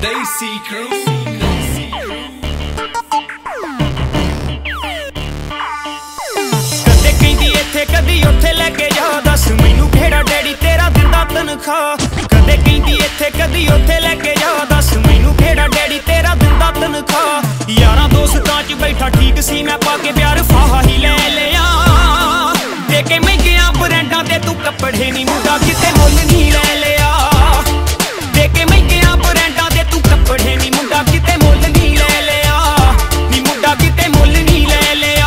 Desi crew. कदे कहंदी इत्थे कदी उत्थे लेके जा दस मैनू केड़ा डैडी तेरा दिंदा तनखा कदे कहंदी इत्थे कदी उत्थे लेके जा दस मैनू केड़ा डैडी तेरा दिंदा तनखा यारां दोस्तां च बैठा ठीक सी मैं पाके प्यार फाहा ही ले लिया देके महंगियां ब्रांडां दे तू कपड़े नी मुंडा किते मुੱਲ नहीं ले लिया देके महंगियां ब्रांडां दे तू कपड़े नी मुंडा किते मुੱਲ नहीं ले लिया नी मुंडा किते मुੱਲ नहीं ले लिया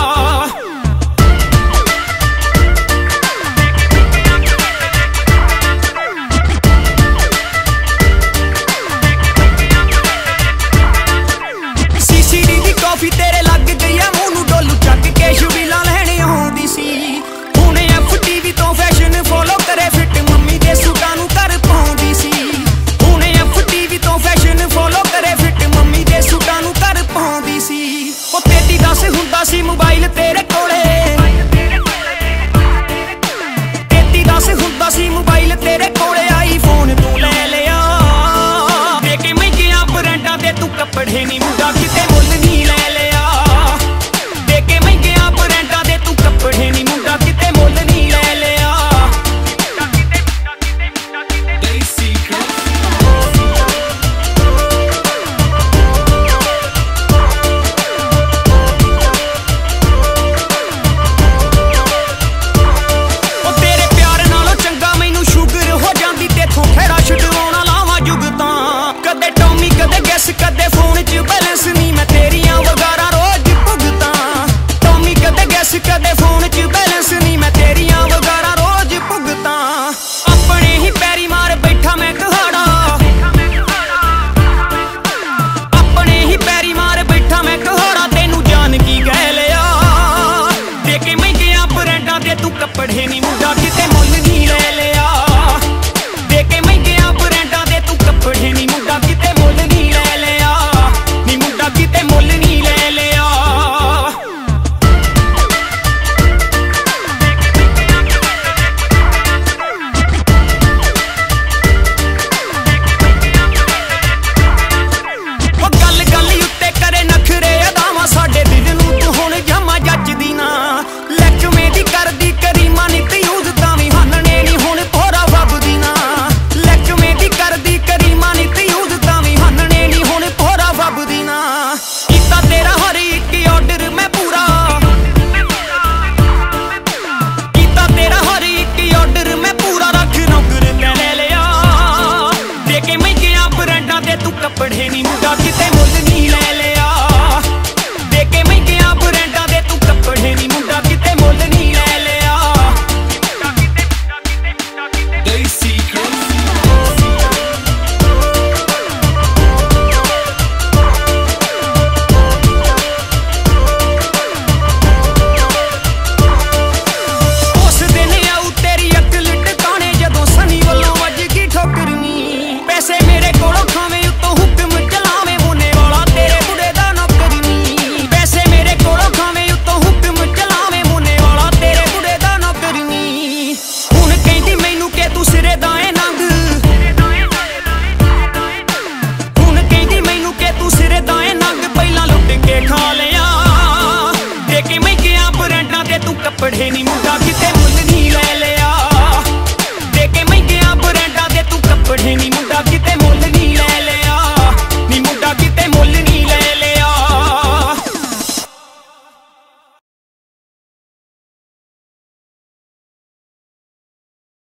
सीसीडी दी कॉफी तेरे लग गई आ मूंह नूं डोलू चक के शुबीला लैणे आउंदी सी हुण FTV तो फैशन फॉलो करे फिट मम्मी दे सूटां नूं घर पाउंदी सी हुण FTV तो फैशन फॉलो करे फिट मम्मी दे सूटां नूं घर पाउंदी सी ओ तेरी दस हुंदा सी मोबाइल तेरे कोले तेरी दस हुंदा सी मोबाइल तेरे